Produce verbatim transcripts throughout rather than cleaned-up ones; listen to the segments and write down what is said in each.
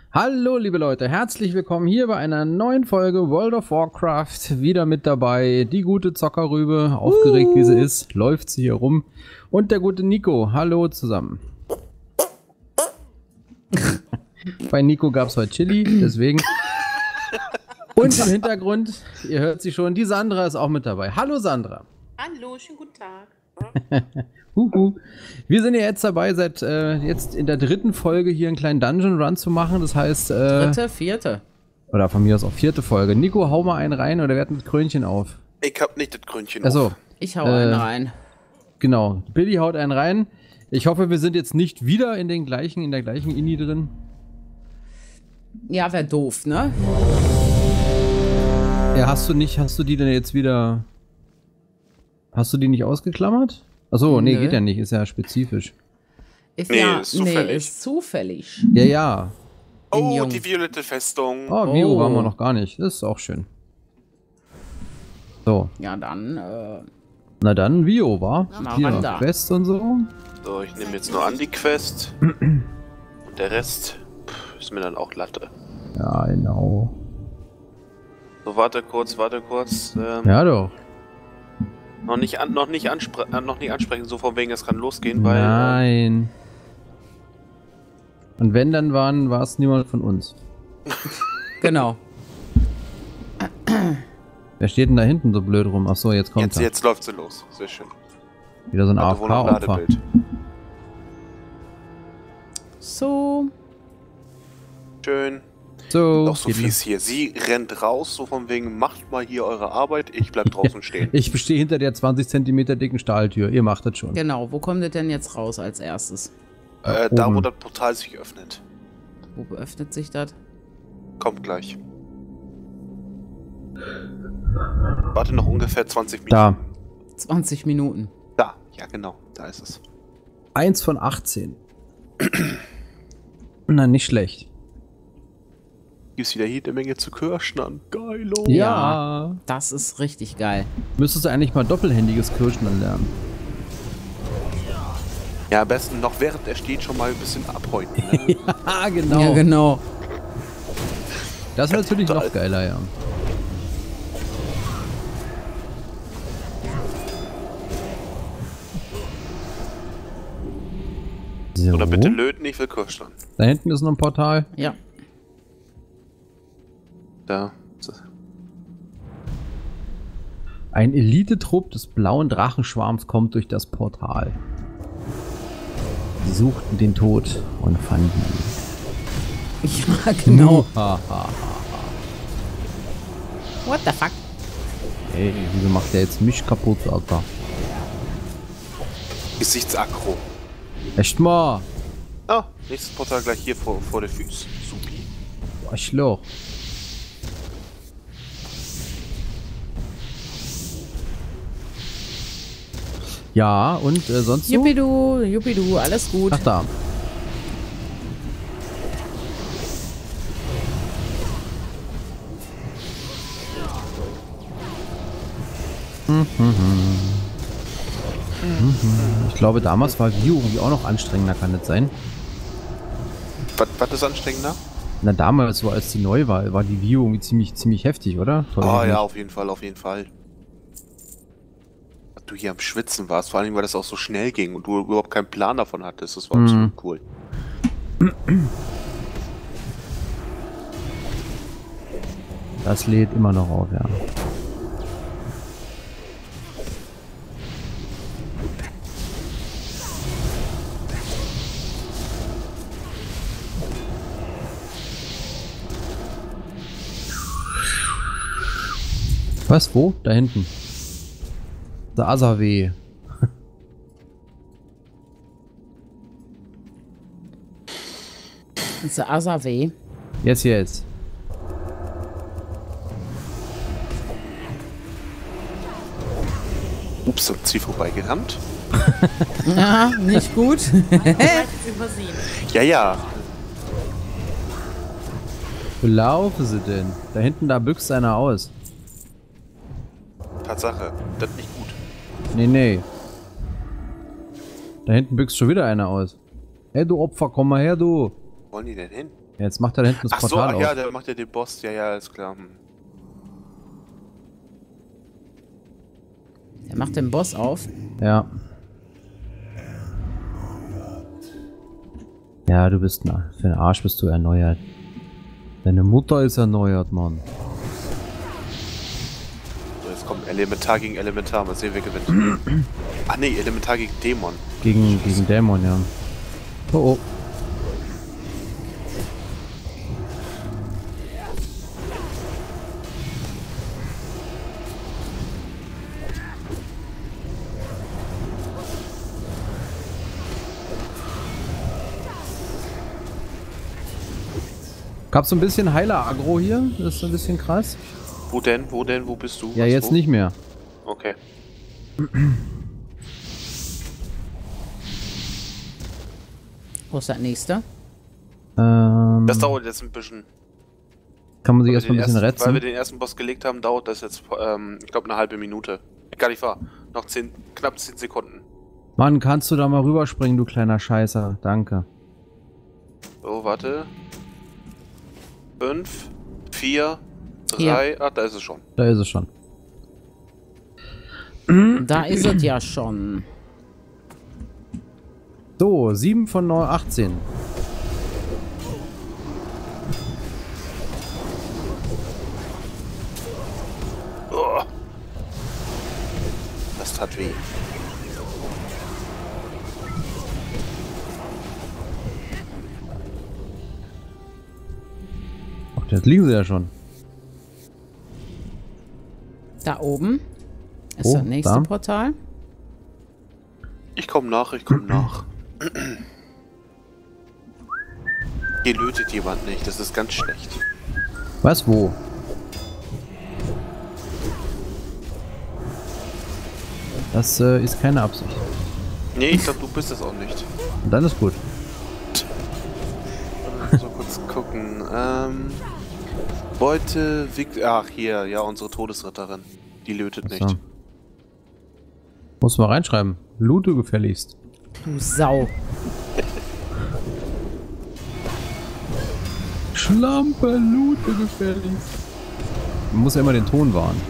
Hallo liebe Leute, herzlich willkommen hier bei einer neuen Folge World of Warcraft. Wieder mit dabei die gute Zockerrübe, aufgeregt uh. wie sie ist, läuft sie hier rum. Und der gute Nico, hallo zusammen. Bei Nico gab es heute Chili, deswegen. Und im Hintergrund, ihr hört sie schon, die Sandra ist auch mit dabei. Hallo Sandra. Hallo, schönen guten Tag. Huhu. Wir sind ja jetzt dabei, seit äh, jetzt in der dritten Folge hier einen kleinen Dungeon Run zu machen. Das heißt. Äh, Dritte, vierte. Oder von mir aus auch vierte Folge. Nico, hau mal einen rein oder wer hat das Krönchen auf? Ich hab nicht das Krönchen Achso. auf. Ich hau äh, einen rein. Genau. Billy haut einen rein. Ich hoffe, wir sind jetzt nicht wieder in den gleichen, in der gleichen Ini drin. Ja, wär doof, ne? Ja, hast du nicht, hast du die denn jetzt wieder. Hast du die nicht ausgeklammert? Achso, nee, Nö. geht ja nicht, ist ja spezifisch. Ist Nee, ja, ist zufällig. Nee, ist zufällig. Ja, ja. Oh, Jung. die violette Festung. Oh, Vio Oh. waren wir noch gar nicht. Das ist auch schön. So. Ja, dann, äh, Na dann, Vio, war. Na, Hier Wanda. noch Quest und so. So, ich nehme jetzt nur an die Quest. Und der Rest pff, ist mir dann auch Latte. Ja, genau. So, warte kurz, warte kurz. Ähm, Ja, doch. Noch nicht, an, noch, nicht anspre äh, noch nicht ansprechen, so von wegen, es kann losgehen, weil... Nein. Und wenn, dann waren, war es niemand von uns. genau. Wer steht denn da hinten so blöd rum? Achso, jetzt Äh, kommt jetzt, er. jetzt läuft sie los. Sehr schön. Wieder so ein Warte, wohl noch A F K-Opfer. Ladebild. So. Schön. So, Doch so geht fies hier. Sie rennt raus, so von wegen, macht mal hier eure Arbeit, ich bleib draußen stehen. Ich stehe hinter der zwanzig Zentimeter dicken Stahltür. Ihr macht das schon. Genau, wo kommt ihr denn jetzt raus als erstes? Äh, da, wo oben. das Portal sich öffnet. Wo öffnet sich das? Kommt gleich. Warte noch ungefähr zwanzig Minuten. Da. zwanzig Minuten. Da, ja genau, da ist es. Eins von achtzehn. Na, nicht schlecht. Gibt's wieder jede Menge zu kirschen. Geilo. Ja. Das ist richtig geil. Müsstest du eigentlich mal doppelhändiges Kirschen dann lernen. Ja, am besten noch während er steht schon mal ein bisschen abhäuten. Ne? Ja, genau. Ja, genau. Das wäre natürlich Total. noch geiler, ja. So. Oder bitte löten, ich will kirschen. Da hinten ist noch ein Portal. Ja. Da. Ein Elitetrupp des blauen Drachenschwarms kommt durch das Portal. Sie suchten den Tod und fanden ihn. Ja, genau. Ha, ha. What the fuck? Ey, wieso macht der jetzt mich kaputt, Alter? Gesichtsakkro. Echt mal? Ah, nächstes Portal gleich hier vor, vor der Füße. Supi. Arschloch. Ja, und äh, sonst so? Juppidu, Juppidu, alles gut. Ach da. Mhm. Mhm. Ich glaube, damals war View irgendwie auch noch anstrengender, kann das sein? Was, was ist anstrengender? Na, damals, so als die neu war, war die View irgendwie ziemlich, ziemlich heftig, oder? Voll Ah nicht. ja, auf jeden Fall, auf jeden Fall. Dass du hier am Schwitzen warst, vor allem, weil das auch so schnell ging und du überhaupt keinen Plan davon hattest. Das war Mhm. absolut cool. Das lädt immer noch auf, ja. Was? Wo? Da hinten. Der Asawe. Das ist der Asawe. Jetzt, jetzt. Ups, am Ziel vorbeigerannt. Ja, nicht gut. übersehen. Ja, ja. Wo laufen sie denn? Da hinten, da büchst einer aus. Tatsache. Das ist nicht gut. Nee, nee. Da hinten büchst schon wieder einer aus. Hey, du Opfer, komm mal her, du. Wo wollen die denn hin? Ja, jetzt macht er da hinten das Ach so, Portal ach auf. ja, der macht ja den Boss. Ja, ja, ist klar. Hm. Der macht den Boss auf. Ja. Ja, du bist, na, für den Arsch bist du erneuert. Deine Mutter ist erneuert, Mann. So, jetzt kommt Elementar gegen Elementar. Mal sehen, wer gewinnt. Ach nee, Elementar gegen Dämon. Gegen, gegen Dämon, ja. Oh, oh. Gab so ein bisschen Heiler-Agro hier? Das ist so ein bisschen krass. Wo denn? Wo denn? Wo bist du? Ja, Was, jetzt wo? nicht mehr. Okay. Wo ist das nächste? Ähm, Das dauert jetzt ein bisschen. kann man sich Weil wir erstmal ein den bisschen ersten- Weil wir retzen. den ersten Boss gelegt haben, dauert das jetzt, ähm, ich glaube, eine halbe Minute. Gar nicht wahr. Noch zehn, knapp zehn Sekunden. Mann, kannst du da mal rüberspringen, du kleiner Scheißer. Danke. So, warte. Fünf, vier, drei, ah, da ist es schon. Da ist es schon. Da ist es ja schon. So, sieben von neun, achtzehn. Oh. Das tat weh. Ach, jetzt liegen sie ja schon. Da oben ist Oh, das nächste da. Portal. Ich komm nach, ich komm nach. Hier lötet jemand nicht, das ist ganz schlecht. Was, wo? Das äh, ist keine Absicht. Nee, ich glaube, du bist es auch nicht. Und dann ist gut. So kurz gucken. Ähm. Beute, Vic ach hier, ja, unsere Todesritterin. Die lötet nicht. So. Muss mal reinschreiben. Loote gefälligst. Du Sau. Schlampe, Loote gefälligst. Man muss ja immer den Ton wahren.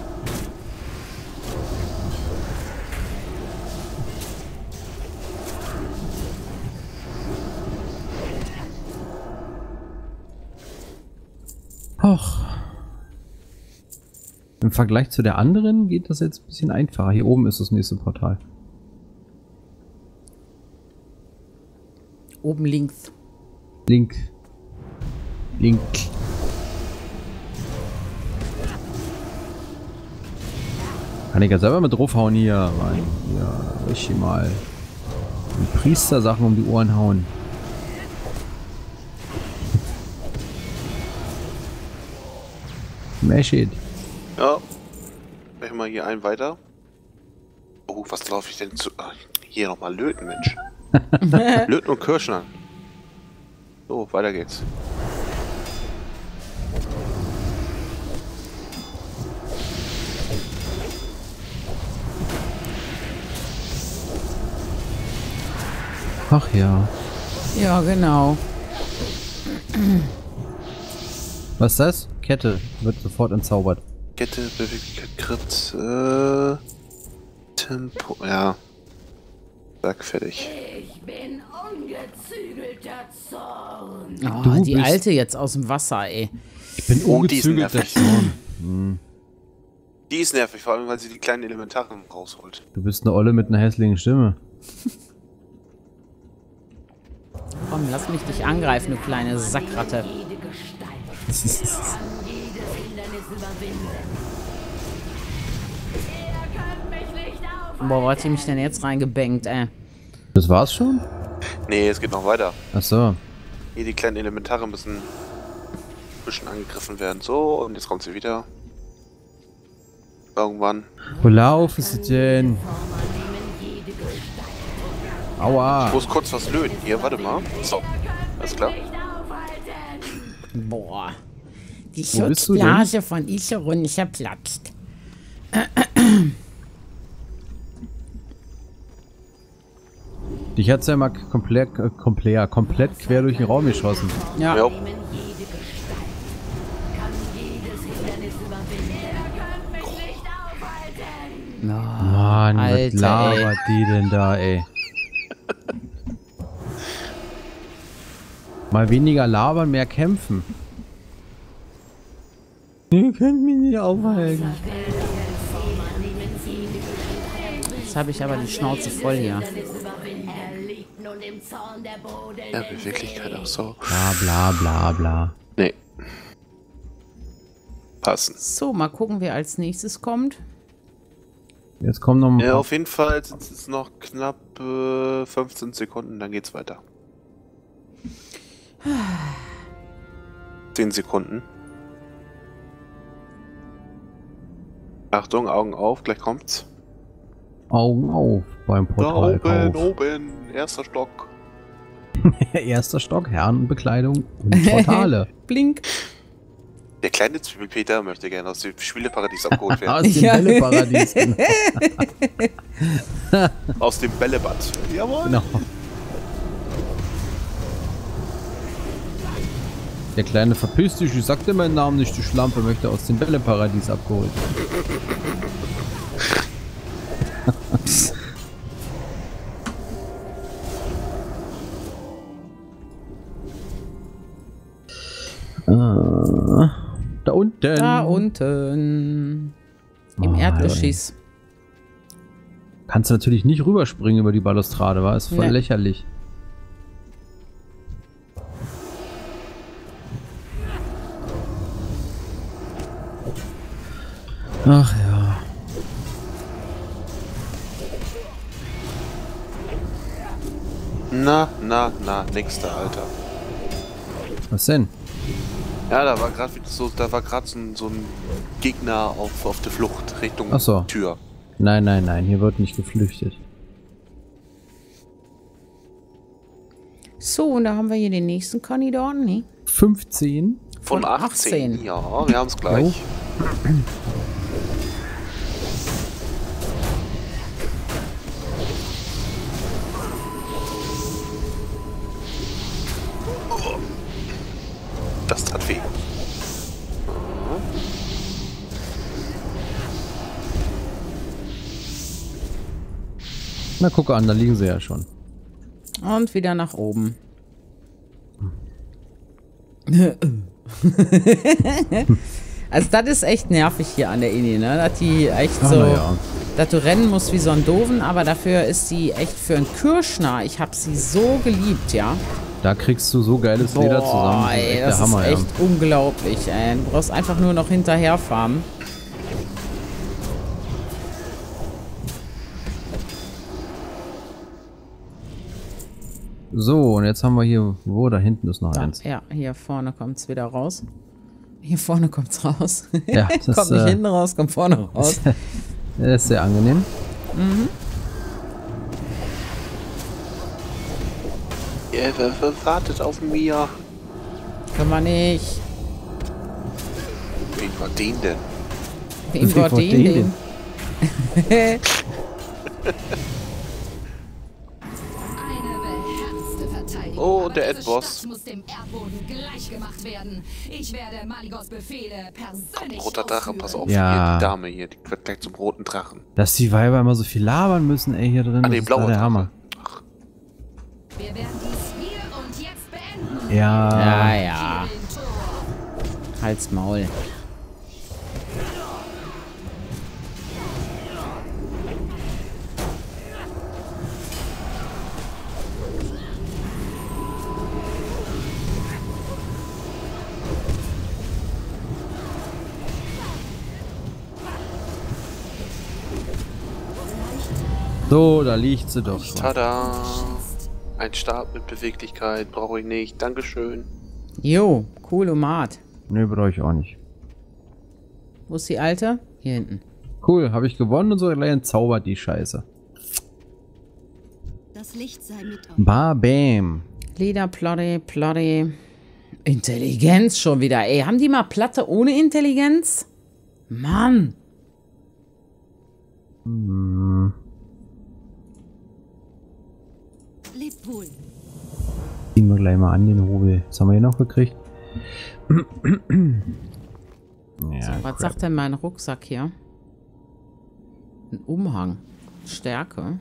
Ach. Im Vergleich zu der anderen geht das jetzt ein bisschen einfacher. Hier oben ist das nächste Portal. Oben links. Link. Link. Kann ich ja selber mit draufhauen hier. Mann. Ja, richtig mal. Die Priester-Sachen um die Ohren hauen. Smash it. Ja. Mach mal hier einen weiter. Oh, was laufe ich denn zu. Ah, hier nochmal löten, Mensch. Löten und Kirschner. So, weiter geht's. Ach ja. Ja, genau. Was ist das? Kette. Wird sofort entzaubert. Kette, Beweglichkeit, Crit, äh. Tempo. Ja. Zack, fertig. Ich bin ungezügelter Zorn. Oh, Du die bist- Alte jetzt aus dem Wasser, ey. Ich bin Oh, die ist ungezügelt der nervig. Zorn. Die ist nervig, vor allem, weil sie die kleinen Elementare rausholt. Du bist eine Olle mit einer hässlichen Stimme. Komm, lass mich dich angreifen, du kleine Sackratte. Jede Gestalt kann jedes Hindernis überwinden. Ihr könnt mich nicht aufhalten. Boah, wo hat die mich denn jetzt reingebankt, ey? Das war's schon? Nee, es geht noch weiter. Ach so. Hier, die kleinen Elementare müssen ein bisschen angegriffen werden. So, und jetzt kommt sie wieder. Irgendwann. Wo laufen sie denn? Aua. Ich muss kurz was löten. Hier, warte mal. So, alles klar. Boah. Die Wo bist du denn? Schutzblase von Iserun ist zerplatzt. Dich hat's ja mal komplett, äh, komplett, komplett quer durch den Raum geschossen. Ja. Ja. Nehmen jede Gestalt. Kann jedes Hindernis überwinden. Ihr könnt mich nicht aufhalten. Oh, Mann, was Alter, labert die denn da, ey? Mal weniger labern, mehr kämpfen. Ihr könnt mich nicht aufhalten. Jetzt habe ich aber die Schnauze voll hier. Er liegt nun im Zorn der Boden. Ja, Beweglichkeit auch so. Bla bla bla bla. Nee. Passen. So, mal gucken, wer als nächstes kommt. Jetzt kommen noch ein Ja, paar. auf jeden Fall sind es noch knapp äh, fünfzehn Sekunden, dann geht's weiter. zehn Sekunden. Achtung, Augen auf, gleich kommt's. Augen auf beim Da Portal. oben, oben, erster Stock. Erster Stock, Herrenbekleidung und Portale. Blink. Der kleine Zwiebelpeter möchte gerne aus dem Spieleparadies abgeholt werden. Aus dem Ja. Bälleparadies. Genau. Aus dem Bällebad. Jawohl. genau. Der Kleine verpisst dich, ich sagte meinen Namen nicht, du Schlampe, möchte aus dem Bälleparadies abgeholt. ah, da unten. Da unten. Im Oh, Erdgeschoss. Kannst du natürlich nicht rüberspringen über die Balustrade, war ist voll Nee. lächerlich. Ach ja. Na, na, na, nächster, Alter. Was denn? Ja, da war gerade so, da war gerade so, ein- so ein Gegner auf, auf der Flucht Richtung Ach so. Tür. Nein, nein, nein, hier wird nicht geflüchtet. So, und da haben wir hier den nächsten Kandidaten, ne? fünfzehn? Von, Von achtzehn. achtzehn. Ja, wir haben es gleich. Das tat weh. Na, guck an, da liegen sie ja schon. Und wieder nach oben. Also das ist echt nervig hier an der Ini, ne? Dass die echt Ach, so, na ja. dass du rennen musst wie so ein Doofen, aber dafür ist die echt für einen Kirschner. Ich habe sie so geliebt, ja. Da kriegst du so geiles Leder zusammen. Boah, Das ist ey, echt das der Hammer, ist echt unglaublich, ey. Du brauchst einfach nur noch hinterherfahren. ja. So, und jetzt haben wir hier, wo, da hinten ist noch Da, eins. ja, hier vorne kommt es wieder raus. Hier vorne kommt es raus. Ja, das, kommt nicht äh, hinten raus, kommt vorne raus. Das ist sehr angenehm. Ja, wer, wer wartet auf mir? Kann man nicht. Wen war den denn? Wem Wen war war den den denn? Eine beherzte Verteidigung. Oh, Aber der diese Endboss. Stadt muss dem Erdboden gleich gemacht werden. Ich werde Maligos Befehle persönlich Roter Drache, ausführen. pass auf, Ja. hier, die Dame hier, die wird gleich zum roten Drachen. Dass die Weiber immer so viel labern müssen, ey, hier drin. Ah, nee, das ist da blauer der Drache. Hammer. Wir werden dies hier und jetzt beenden. Ja. Ja, ja. Den Tor. Halt's Maul. So, da liegt sie doch schon. Tada! Ein Stab mit Beweglichkeit brauche ich nicht. Dankeschön. Jo, cool, Omat. Nö, brauche ich auch nicht. Wo ist die Alte? Hier hinten. Cool, habe ich gewonnen und so gleich entzaubert die Scheiße. Das Licht sei mit euch. Ba bam. Leder, Plotte, Plotte. Intelligenz schon wieder. Ey, haben die mal Platte ohne Intelligenz? Mann. Hm. Lebwohl. Ziehen wir gleich mal an den Hobel. Was haben wir hier noch gekriegt? Ja, Was sagt denn mein Rucksack hier? Ein Umhang. Stärke.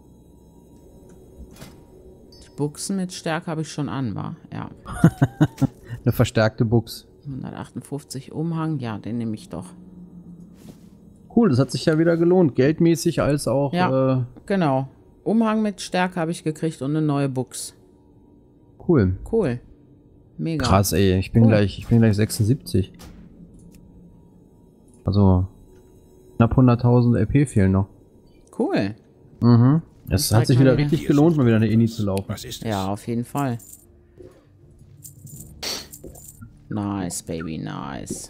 Die Buchsen mit Stärke habe ich schon an, war? Ja. eine verstärkte Buchs. hundertachtundfünfzig Umhang. Ja, den nehme ich doch. Cool, das hat sich ja wieder gelohnt. Geldmäßig als auch... Ja, Äh, genau. Umhang mit Stärke habe ich gekriegt und eine neue Buchs. cool. Cool. Mega. Krass, ey. Ich bin, Cool. gleich, ich bin gleich sechsundsiebzig. Also knapp hunderttausend L P fehlen noch. Cool. Mhm. Es zeig hat sich mal wieder wieder. richtig gelohnt, mal wieder eine Inni zu laufen. Was ist es? Ja, auf jeden Fall. Nice, baby, nice.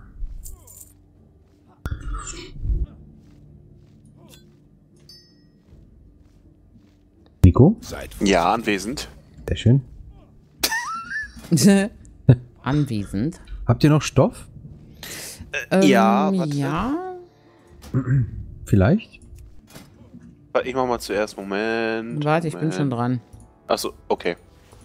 Nico? Seit Ja, anwesend. Sehr schön. Anwesend. Habt ihr noch Stoff? ja, Ähm, warte. ja. Vielleicht? Warte, ich mach mal zuerst. Moment. Warte, ich bin Moment. schon dran. Achso, okay.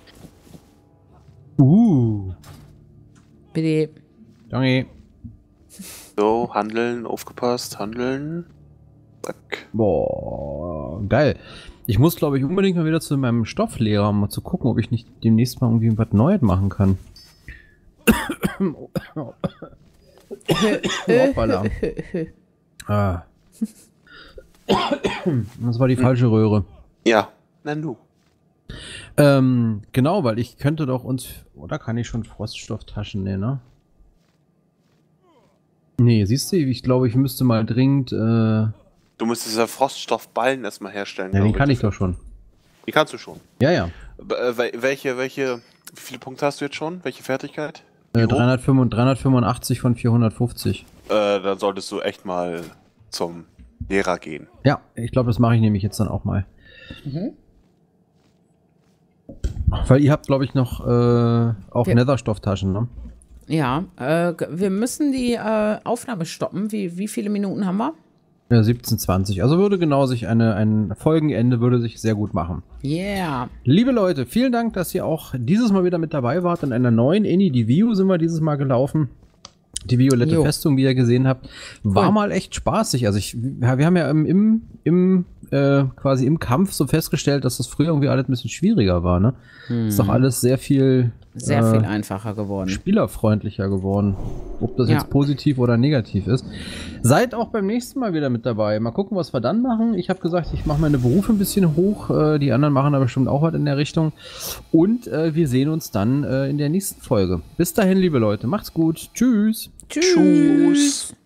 Uh. Bitte. Danke. So, handeln, aufgepasst, handeln. Zack. Boah, geil. Ich muss, glaube ich, unbedingt mal wieder zu meinem Stofflehrer, um mal zu gucken, ob ich nicht demnächst mal irgendwie was Neues machen kann. Hoppala. Ah. Das war die falsche Röhre. Ja, nenn du. Ähm, genau, weil ich könnte doch uns... Oder kann ich schon Froststofftaschen nehmen, ne? Nee, siehst du, ich glaube, ich müsste mal dringend... Äh, Du müsstest ja Froststoffballen erstmal herstellen. ja, den glaub kann ich doch schon. Die kannst du schon. Ja, ja. B äh, wel- welche, welche, wie viele Punkte hast du jetzt schon? Welche Fertigkeit? Äh, Wie hoch? dreihundertfünfundachtzig von vierhundertfünfzig. Äh, dann solltest du echt mal zum Lehrer gehen. Ja, ich glaube, das mache ich nämlich jetzt dann auch mal. Weil ihr habt, glaube ich, noch äh, auch Wir- Netherstofftaschen, ne? Ja, äh, g- wir müssen die äh, Aufnahme stoppen. Wie, wie viele Minuten haben wir? Ja, siebzehn, zwanzig. Also würde genau sich eine, ein Folgenende würde sich sehr gut machen. Yeah. Liebe Leute, vielen Dank, dass ihr auch dieses Mal wieder mit dabei wart. In einer neuen Inni Divio sind wir dieses Mal gelaufen. Die violette Jo. Festung, wie ihr gesehen habt, war Cool. mal echt spaßig. Also ich, ja, wir haben ja im, im, im äh, quasi im Kampf so festgestellt, dass das früher irgendwie alles ein bisschen schwieriger war, ne? Ist doch alles sehr viel, Sehr äh, viel einfacher geworden. spielerfreundlicher geworden. Ob das Ja. jetzt positiv oder negativ ist. Seid auch beim nächsten Mal wieder mit dabei. Mal gucken, was wir dann machen. Ich habe gesagt, ich mache meine Berufe ein bisschen hoch. Äh, die anderen machen da bestimmt auch was in der Richtung. Und äh, wir sehen uns dann äh, in der nächsten Folge. Bis dahin, liebe Leute. Macht's gut. Tschüss. Tschüss. Tschüss.